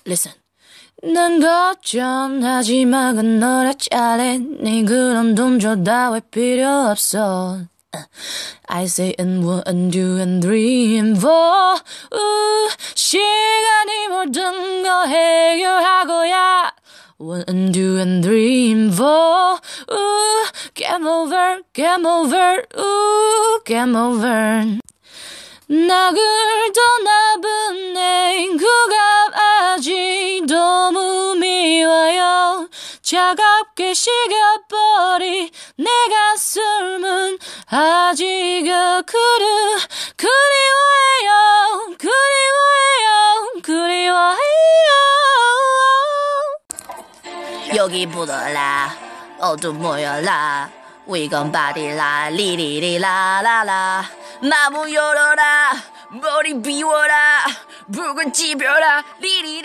Listen. 난 걱정하지 마, 그 너라 잘해. 네 그런 동조 다 왜 필요 없어. I say and 1 and 2 and 3 and 4. 시간이 모든 거 해결하고야. 1 and 2 and 3 and 4. Game over, game over, game over. nak을 떠나보내 그가 아직 너무 미워요. 차갑게 식어버린 내 가슴은 아직 그리워해요. 여기 묻어라 어둠 모여라 We gon' party라 리리리라라라 나무 열어라 머리 비워라 붉은 집여라 리리